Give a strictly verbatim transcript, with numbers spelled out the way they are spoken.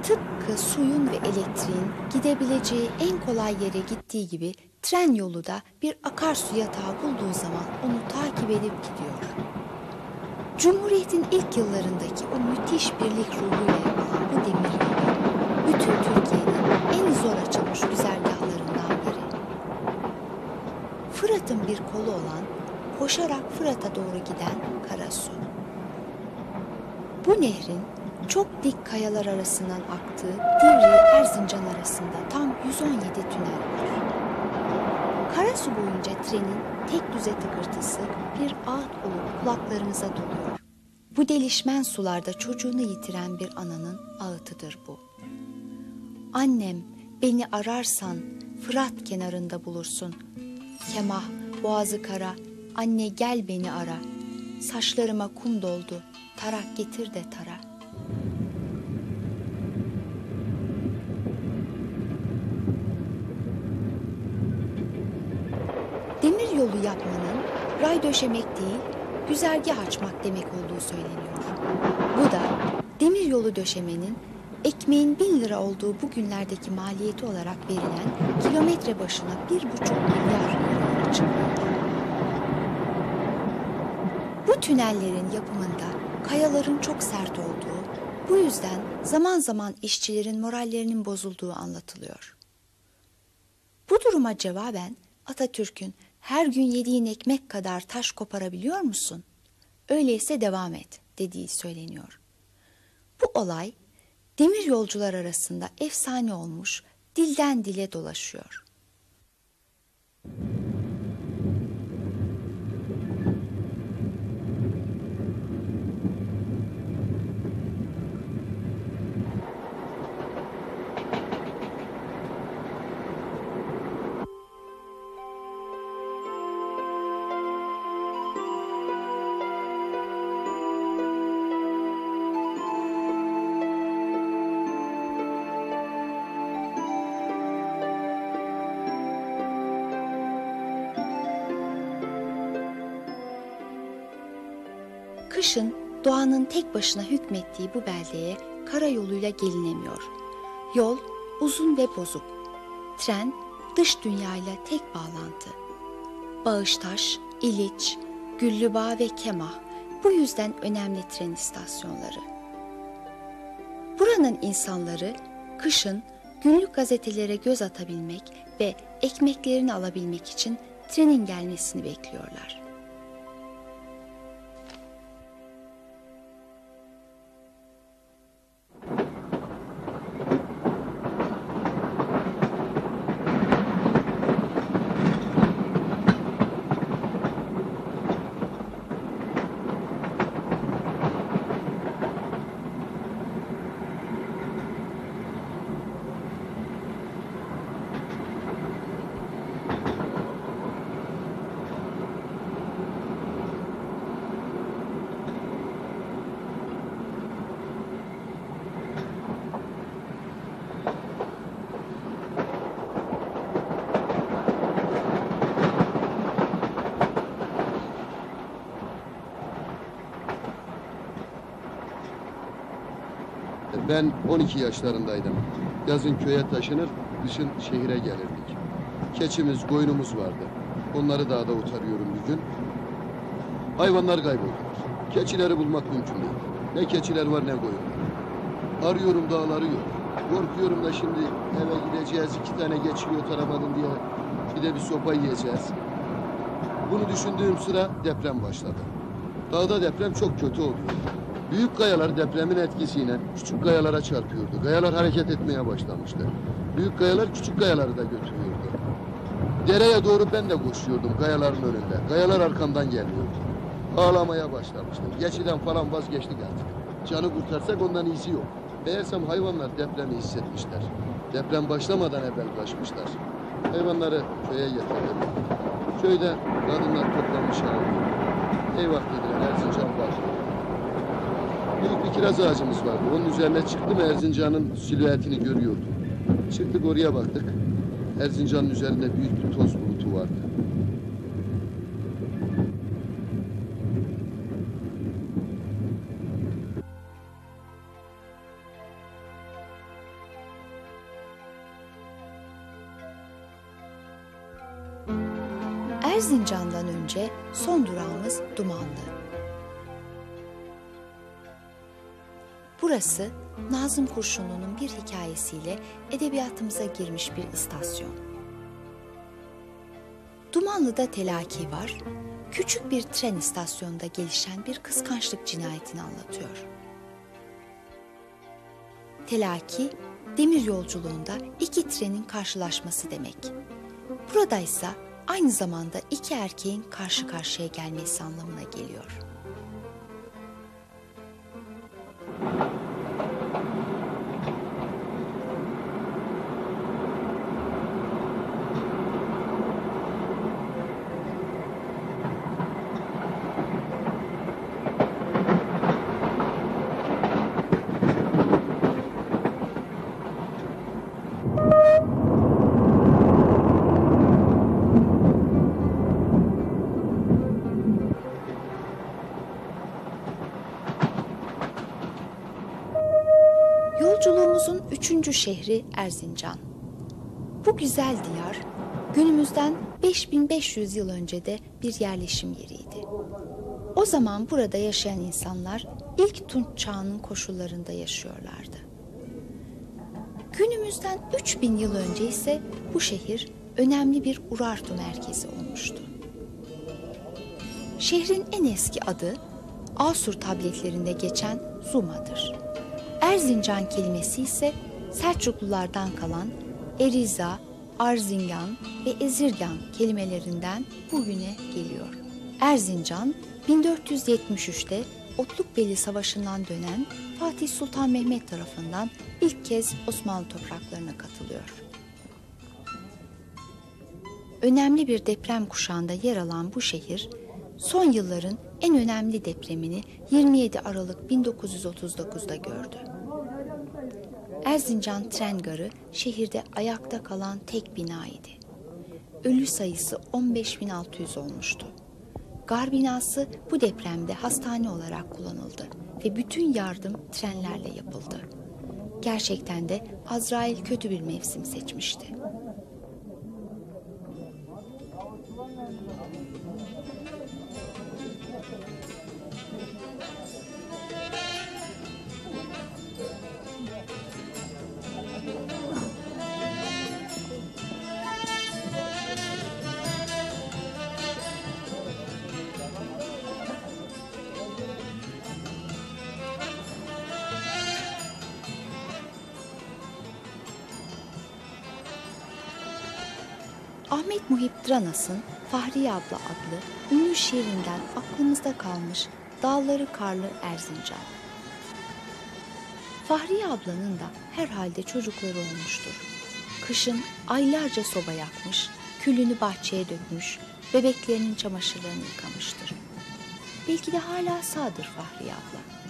Tıpkı suyun ve elektriğin gidebileceği en kolay yere gittiği gibi tren yolu da bir akarsu yatağı bulduğu zaman onu takip edip gidiyor. Cumhuriyetin ilk yıllarındaki o müthiş birlik ruhuyla yapılan bu demir yolu, bütün Türkiye'nin en zor açılmış güzergahlarından biri. Fırat'ın bir kolu olan, koşarak Fırat'a doğru giden Karasu. Bu nehrin çok dik kayalar arasından aktığı Divriği-Erzincan arasında tam yüz on yedi tünel var. Karasu boyunca trenin tek düze tıkırtısı bir ağıt olup kulaklarınıza doluyor. Bu delişmen sularda çocuğunu yitiren bir ananın ağıtıdır bu. Annem, beni ararsan Fırat kenarında bulursun. Kemah, boğazı kara, anne gel beni ara. Saçlarıma kum doldu, tarak getir de tara. Demir yolu yapmanın ray döşemek değil, güzergah açmak demek olduğu söyleniyor. Bu da demir yolu döşemenin ekmeğin bin lira olduğu bu günlerdeki maliyeti olarak verilen kilometre başına bir buçuk milyar liraya çıkıyor. Bu tünellerin yapımında kayaların çok sert olduğu, bu yüzden zaman zaman işçilerin morallerinin bozulduğu anlatılıyor. Bu duruma cevaben Atatürk'ün her gün yediğin ekmek kadar taş koparabiliyor musun? Öyleyse devam et dediği söyleniyor. Bu olay demir yolcular arasında efsane olmuş, dilden dile dolaşıyor. Kışın doğanın tek başına hükmettiği bu beldeye karayoluyla gelinemiyor. Yol uzun ve bozuk. Tren dış dünyayla tek bağlantı. Bağıştaş, İliç, Güllübağ ve Kemah bu yüzden önemli tren istasyonları. Buranın insanları kışın günlük gazetelere göz atabilmek ve ekmeklerini alabilmek için trenin gelmesini bekliyorlar. Ben on iki yaşlarındaydım. Yazın köye taşınır, kışın şehire gelirdik. Keçimiz, koyunumuz vardı. Onları dağda otarıyorum bir gün. Hayvanlar kayboldular. Keçileri bulmak mümkün değil. Ne keçiler var ne koyunlar. Arıyorum, dağları yok. Korkuyorum da şimdi eve gideceğiz, iki tane geçiyi otaramadım diye bir de bir sopa yiyeceğiz. Bunu düşündüğüm sıra deprem başladı. Dağda deprem çok kötü oluyor. Büyük kayalar depremin etkisiyle küçük kayalara çarpıyordu. Kayalar hareket etmeye başlamıştı. Büyük kayalar küçük kayaları da götürüyordu. Dereye doğru ben de koşuyordum kayaların önünde. Kayalar arkamdan geliyordu. Ağlamaya başlamıştım. Geçiden falan vazgeçtik artık. Canı kurtarsak ondan iyisi yok. Meğersem hayvanlar depremi hissetmişler. Deprem başlamadan evvel kaçmışlar. Hayvanları köye getirdim. Köyde kadınlar toplanmış ağlıyor. Eyvah dediler, Erzincan var. Büyük bir kiraz ağacımız vardı. Onun üzerine çıktım, Erzincan'ın silüetini görüyordum. Çıktık oraya baktık. Erzincan'ın üzerinde büyük bir toz bulutu vardı. Erzincan'dan önce son durağımız Dumanlı. Burası Nazım Kurşunlu'nun bir hikayesiyle edebiyatımıza girmiş bir istasyon. Dumanlı'da telaki var, küçük bir tren istasyonunda gelişen bir kıskançlık cinayetini anlatıyor. Telaki, demir yolculuğunda iki trenin karşılaşması demek. Buradaysa aynı zamanda iki erkeğin karşı karşıya gelmesi anlamına geliyor. Yolculuğumuzun üçüncü şehri Erzincan. Bu güzel diyar, günümüzden beş bin beş yüz yıl önce de bir yerleşim yeriydi. O zaman burada yaşayan insanlar ilk Tunç çağının koşullarında yaşıyorlardı. Günümüzden üç bin yıl önce ise bu şehir önemli bir Urartu merkezi olmuştu. Şehrin en eski adı Asur tabletlerinde geçen Zuma'dır. Erzincan kelimesi ise Selçuklulardan kalan Eriza, Arzingan ve Ezirgan kelimelerinden bugüne geliyor. Erzincan, bin dört yüz yetmiş üçte Otlukbeli Savaşı'ndan dönen Fatih Sultan Mehmet tarafından ilk kez Osmanlı topraklarına katılıyor. Önemli bir deprem kuşağında yer alan bu şehir, son yılların en önemli depremini yirmi yedi Aralık bin dokuz yüz otuz dokuzda gördü. Erzincan Tren Garı şehirde ayakta kalan tek bina idi. Ölü sayısı on beş bin altı yüz olmuştu. Gar binası bu depremde hastane olarak kullanıldı ve bütün yardım trenlerle yapıldı. Gerçekten de Azrail kötü bir mevsim seçmişti. Ahmet Muhip Dranas'ın Fahriye abla adlı ünlü şiirinden aklımızda kalmış dağları karlı Erzincan. Fahriye ablanın da herhalde çocukları olmuştur. Kışın aylarca soba yakmış, külünü bahçeye dökmüş, bebeklerinin çamaşırlarını yıkamıştır. Belki de hala sağdır Fahriye abla.